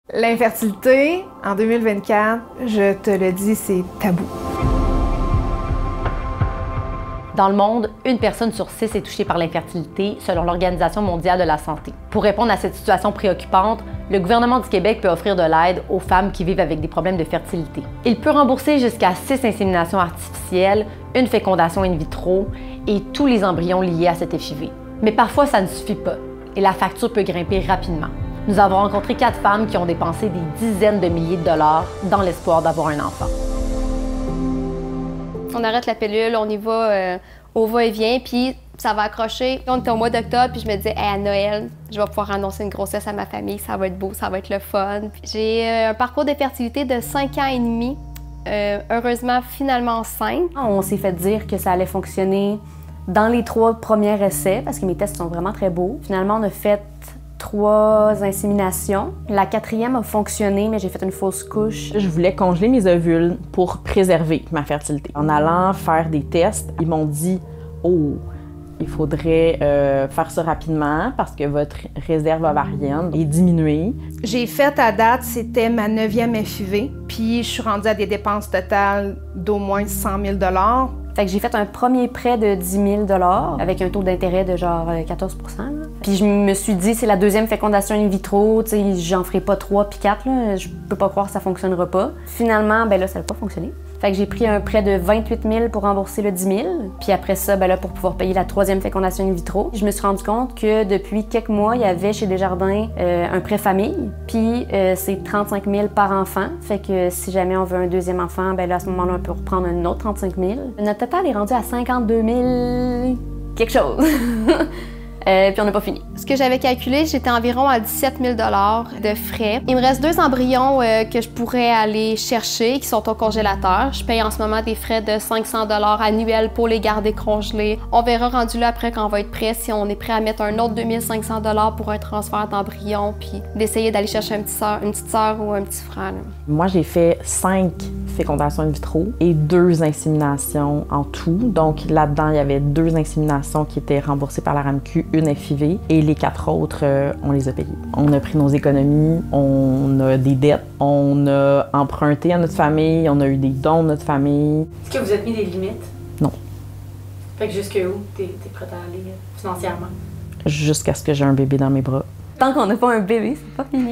L'infertilité, en 2024, je te le dis, c'est tabou. Dans le monde, une personne sur 6 est touchée par l'infertilité, selon l'Organisation mondiale de la santé. Pour répondre à cette situation préoccupante, le gouvernement du Québec peut offrir de l'aide aux femmes qui vivent avec des problèmes de fertilité. Il peut rembourser jusqu'à 6 inséminations artificielles, une fécondation in vitro et tous les embryons liés à cet FIV. Mais parfois, ça ne suffit pas et la facture peut grimper rapidement. Nous avons rencontré 4 femmes qui ont dépensé des dizaines de milliers de dollars dans l'espoir d'avoir un enfant. On arrête la pilule, on y va au va-et-vient, puis ça va accrocher. On était au mois d'octobre, puis je me disais, hey, à Noël, je vais pouvoir annoncer une grossesse à ma famille, ça va être beau, ça va être le fun. J'ai un parcours de fertilité de 5 ans et demi, heureusement finalement enceinte. On s'est fait dire que ça allait fonctionner dans les 3 premiers essais, parce que mes tests sont vraiment très beaux. Finalement, on a fait 3 inséminations. La 4e a fonctionné, mais j'ai fait une fausse couche. Je voulais congeler mes ovules pour préserver ma fertilité. En allant faire des tests, ils m'ont dit « Oh, il faudrait faire ça rapidement parce que votre réserve ovarienne est diminuée. » J'ai fait à date, c'était ma 9e FIV, puis je suis rendue à des dépenses totales d'au moins 100 000 $. Fait que j'ai fait un premier prêt de 10 000 $ avec un taux d'intérêt de genre 14 %. Puis je me suis dit, c'est la 2e fécondation in vitro, tu sais, j'en ferai pas 3 puis 4, là, je peux pas croire que ça fonctionnera pas. Finalement, ben là, ça n'a pas fonctionné. Fait que j'ai pris un prêt de 28 000 pour rembourser le 10 000. Puis après ça, ben là, pour pouvoir payer la 3e fécondation in vitro. Je me suis rendu compte que depuis quelques mois, il y avait chez Desjardins un prêt famille. Puis c'est 35 000 par enfant. Fait que si jamais on veut un 2e enfant, ben là, à ce moment-là, on peut reprendre un autre 35 000. Notre total est rendu à 52 000 quelque chose. Puis on n'a pas fini. Ce que j'avais calculé, j'étais environ à 17 000 $ de frais. Il me reste 2 embryons que je pourrais aller chercher, qui sont au congélateur. Je paye en ce moment des frais de 500 $ annuels pour les garder congelés. On verra rendu là après quand on va être prêt, si on est prêt à mettre un autre 2 500 $ pour un transfert d'embryon, puis d'essayer d'aller chercher une petite sœur ou un petit frère. Là. Moi, j'ai fait 5 fécondations in vitro et 2 inséminations en tout. Donc là-dedans, il y avait 2 inséminations qui étaient remboursées par la RAMQ, une FIV, et les 4 autres, on les a payées. On a pris nos économies, on a des dettes, on a emprunté à notre famille, on a eu des dons de notre famille. Est-ce que vous êtes mis des limites? Non. Fait que jusque où t'es prête à aller financièrement? Jusqu'à ce que j'ai un bébé dans mes bras. Tant qu'on n'a pas un bébé, c'est pas fini.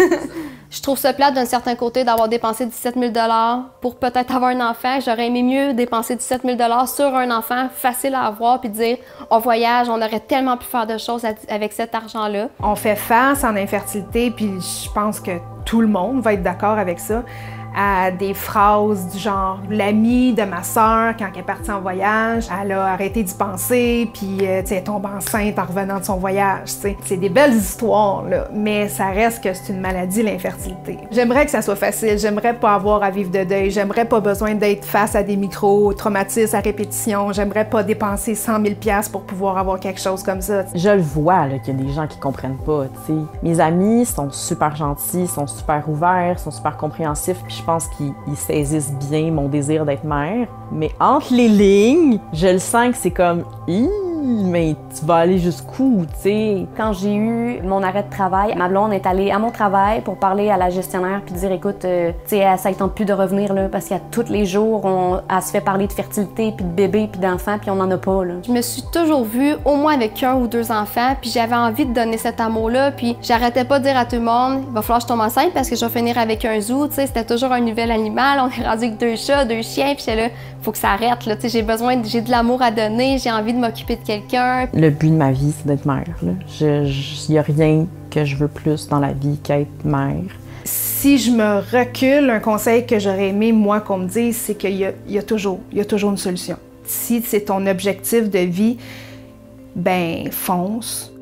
Je trouve ça plate d'un certain côté d'avoir dépensé 17 000 $ pour peut-être avoir un enfant. J'aurais aimé mieux dépenser 17 000 $ sur un enfant facile à avoir puis dire on voyage, on aurait tellement pu faire de choses avec cet argent-là. On fait face en infertilité, puis je pense que tout le monde va être d'accord avec ça, à des phrases du genre « l'amie de ma sœur, quand elle est partie en voyage, elle a arrêté d'y penser, puis elle tombe enceinte en revenant de son voyage. » C'est des belles histoires, là, mais ça reste que c'est une maladie, l'infertilité. J'aimerais que ça soit facile, j'aimerais pas avoir à vivre de deuil, j'aimerais pas besoin d'être face à des micro-traumatismes à répétition, j'aimerais pas dépenser 100 000 $ pour pouvoir avoir quelque chose comme ça. Je le vois qu'il y a des gens qui comprennent pas, tu sais. Mes amis sont super gentils, sont super ouverts, sont super compréhensifs, puis je pense qu'ils saisissent bien mon désir d'être mère. Mais entre les lignes, je le sens que c'est comme mais tu vas aller jusqu'où, tu sais? Quand j'ai eu mon arrêt de travail, ma blonde est allée à mon travail pour parler à la gestionnaire puis dire écoute, tu sais, ça ne tente plus de revenir là parce qu'à tous les jours, elle se fait parler de fertilité puis de bébé puis d'enfants puis on n'en a pas là. Je me suis toujours vue au moins avec 1 ou 2 enfants puis j'avais envie de donner cet amour-là puis j'arrêtais pas de dire à tout le monde il va falloir que je tombe enceinte parce que je vais finir avec un zoo, tu sais, c'était toujours un nouvel animal, on est rendu avec 2 chats, 2 chiens puis j'étais là, faut que ça arrête là, tu sais, j'ai de l'amour à donner, j'ai envie de m'occuper de quelqu'un. Le but de ma vie, c'est d'être mère. Il n'y a rien que je veux plus dans la vie qu'être mère. Si je me recule, un conseil que j'aurais aimé, moi, qu'on me dise, c'est qu'il y a toujours une solution. Si c'est ton objectif de vie, ben fonce.